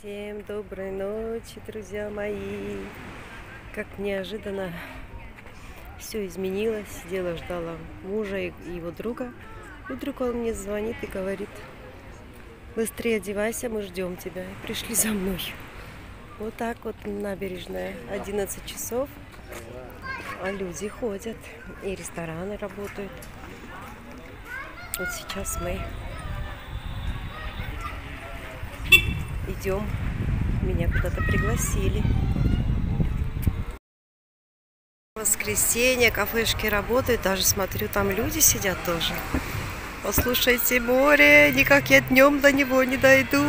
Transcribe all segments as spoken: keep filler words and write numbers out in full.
Всем доброй ночи, друзья мои. Как неожиданно все изменилось. Сидела, ждала мужа и его друга. И вдруг он мне звонит и говорит: быстрее одевайся, мы ждем тебя. И пришли за мной. Вот так вот набережная. одиннадцать часов. А люди ходят. И рестораны работают. Вот сейчас мы идем. Меня куда-то пригласили. Воскресенье, кафешки работают. Даже смотрю, там люди сидят тоже. Послушайте море. Никак я днем до него не дойду.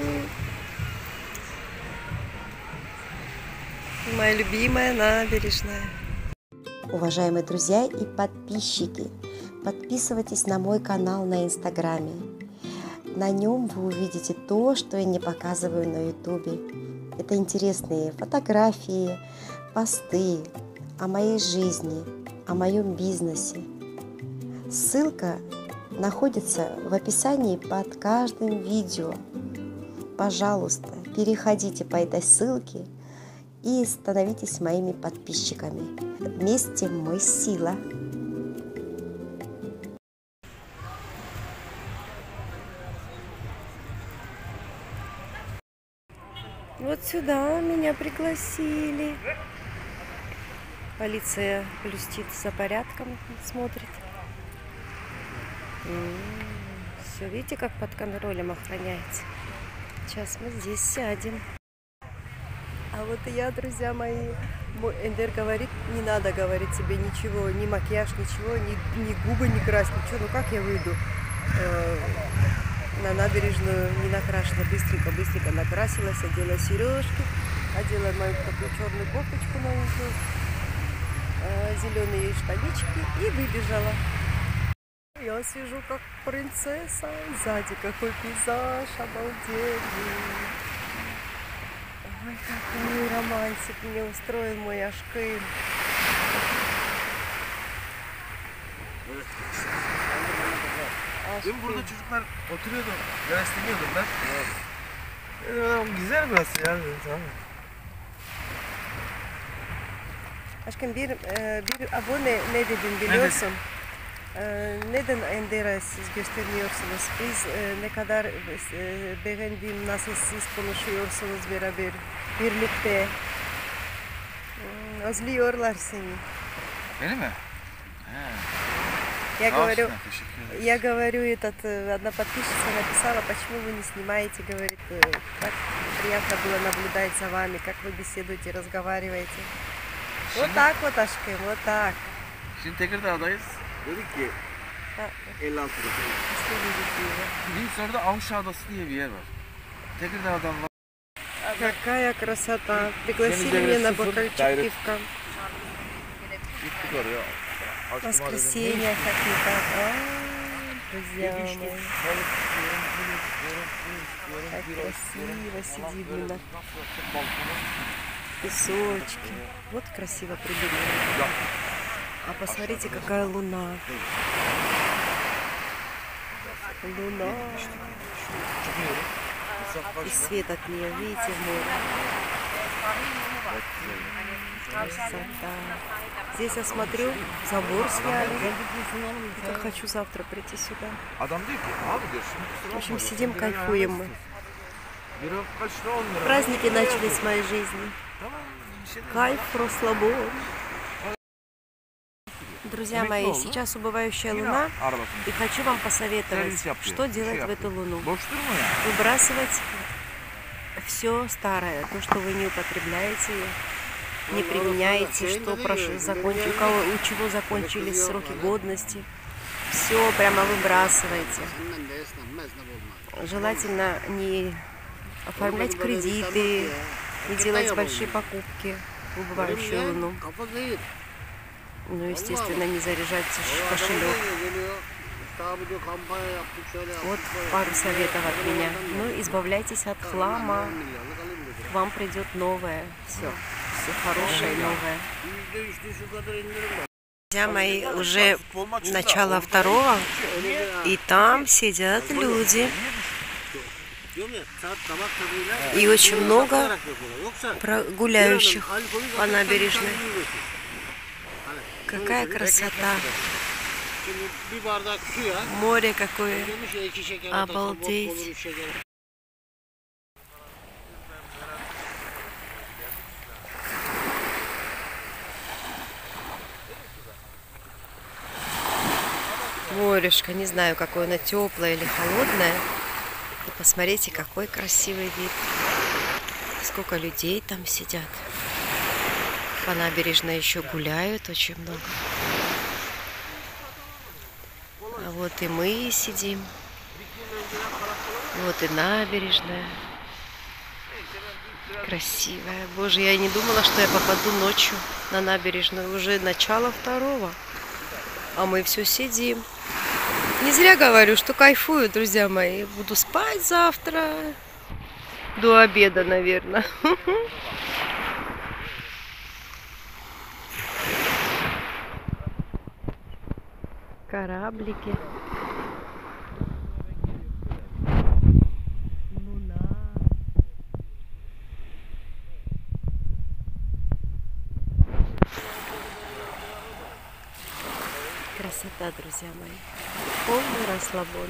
Моя любимая набережная. Уважаемые друзья и подписчики, подписывайтесь на мой канал на Инстаграме. На нем вы увидите то, что я не показываю на Ютубе. Это интересные фотографии, посты о моей жизни, о моем бизнесе. Ссылка находится в описании под каждым видео. Пожалуйста, переходите по этой ссылке и становитесь моими подписчиками. Вместе мы сила. Вот сюда меня пригласили. Полиция блюстит за порядком, смотрит. Все, видите, как под контролем охраняется. Сейчас мы здесь сядем. А вот и я, друзья мои, мой Эндер говорит, не надо говорить себе ничего, ни макияж, ничего, ни, ни губы не красить, ничего. Ну как я выйду э, на набережную не накрашена? Быстренько, быстренько накрасилась, одела сережки, одела мою такую черную кофточку новенькую, э, зеленые штанички и выбежала. Я сижу как принцесса, сзади какой пейзаж обалденный. Ой, какой романтик мне устроил мой Ашкын. Dün burada çocuklar oturuyordu, araştırıyordular. Evet. Güzel burası ya. Tamam. Aşkım bir, bir abone ne dedim biliyorsun? Evet. Neden Ender'e siz göstermiyorsunuz? Biz ne kadar beğendim, nasıl siz konuşuyorsunuz beraber, birlikte. Özlüyorlar seni. Beni mi? Я говорю, я говорю, этот, одна подписчица написала, почему вы не снимаете, говорит, как приятно было наблюдать за вами, как вы беседуете, разговариваете. Вот так вот, Ашкым, вот так. Şimdi Tekirdağ'dayız. Dedik ki elli altıda. Biz orada Avşa Adası diye bir yer var. Tekirdağ'dan var. Какая красота. Пригласили меня на бокальчик пивка. Gittik oraya. Воскресенье как-никак. А, друзья мои. Как красиво сидим мы на песочке. Вот красиво придумали. А посмотрите, какая луна. Луна. И свет от нее, видите, в море. Красота. Здесь я смотрю, забор сняли. Как хочу завтра прийти сюда. В общем, сидим, кайфуем мы. Праздники начались в моей жизни. Кайф, расслабон. Друзья мои, сейчас убывающая луна, и хочу вам посоветовать, что делать в эту луну. Выбрасывать все старое, то, что вы не употребляете, не применяете, что прошу, закончи, у кого, у чего закончились сроки годности. Все прямо выбрасывайте. Желательно не оформлять кредиты, не делать большие покупки в убывающую луну. Ну, естественно, не заряжать кошелек. Вот пару советов от меня. Ну, избавляйтесь от хлама. К вам придет новое. Все. Все хорошее, новое. Друзья мои, уже начало второго. И там сидят люди. И очень много гуляющих по набережной. Какая красота! Море какое! Обалдеть! Морешко, не знаю, какое оно, теплое или холодное. И посмотрите, какой красивый вид. Сколько людей там сидят. По набережной еще гуляют очень много. А вот и мы сидим. Вот и набережная. Красивая. Боже, я не думала, что я попаду ночью на набережную. Уже начало второго. А мы все сидим. Не зря говорю, что кайфую, друзья мои. Буду спать завтра. До обеда, наверное. Кораблики. Луна. Красота, друзья мои. Полный расслабон.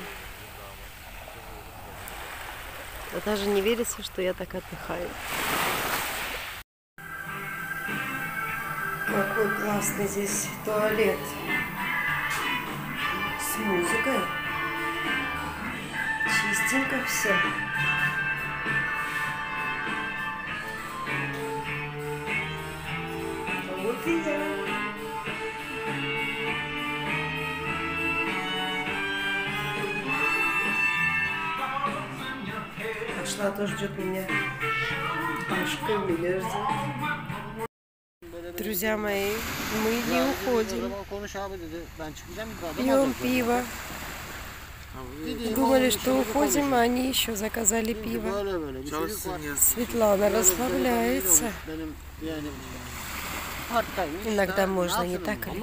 Но даже не верится, что я так отдыхаю. Какой классный здесь туалет. С музыкой. Чистенько все. Вот и я. Пошла, тоже ждет меня. Пашка меня ждет. Друзья мои, мы не уходим. Пьем пиво. Думали, что уходим, а они еще заказали пиво. Светлана расслабляется. Иногда можно, не так ли?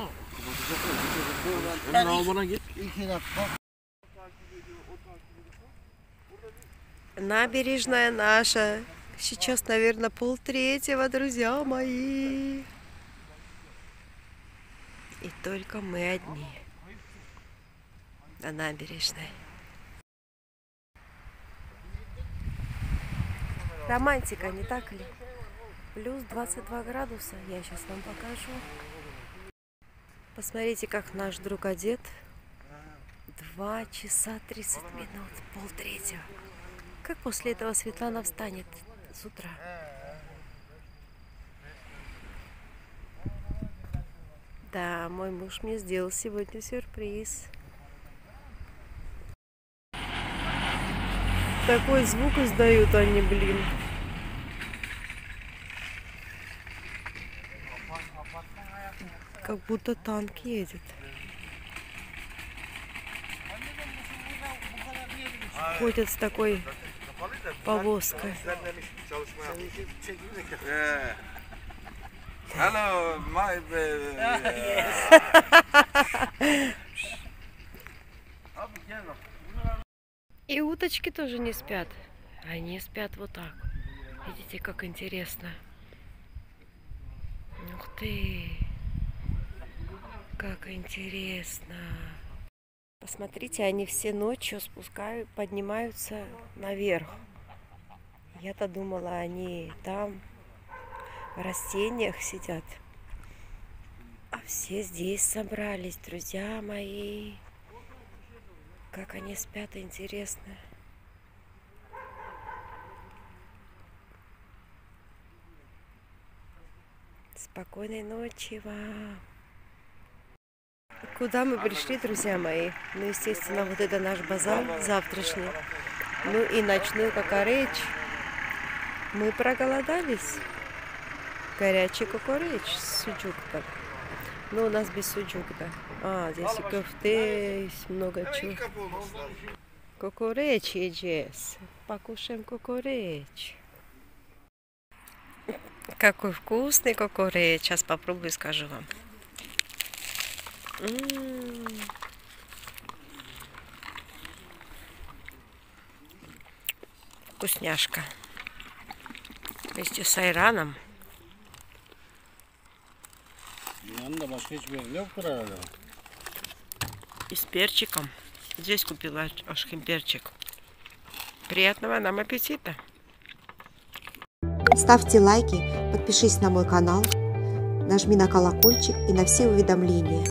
Набережная наша. Сейчас, наверное, полтретьего, друзья мои. И только мы одни на набережной. Романтика, не так ли? Плюс двадцать два градуса. Я сейчас вам покажу. Посмотрите, как наш друг одет. Два часа тридцать минут. Полтретьего. Как после этого Светлана встанет с утра? Да, мой муж мне сделал сегодня сюрприз. Такой звук издают они, блин. Как будто танк едет. Ходят с такой повозкой. Hello, my baby. И уточки тоже не спят. Они спят вот так. Видите, как интересно. Ух ты! Как интересно! Посмотрите, они все ночью спускают, поднимаются наверх. Я-то думала, они там в растениях сидят. А все здесь собрались, друзья мои. Как они спят, интересно. Спокойной ночи вам. Куда мы пришли, друзья мои? Ну, естественно, вот это наш базар завтрашний. Ну и ночной кукуреч. Мы проголодались. Горячий кукуреч с суджуком. Ну, у нас без суджука. А, здесь и кофте, есть много чего. Кукуреч есть. Покушаем кукуреч. Какой вкусный кукуреч. Сейчас попробую и скажу вам. М-м-м. вкусняшка. Вместе с айраном. И с перчиком. Здесь купила ашхим перчик. Приятного нам аппетита! Ставьте лайки, подпишись на мой канал, нажми на колокольчик и на все уведомления.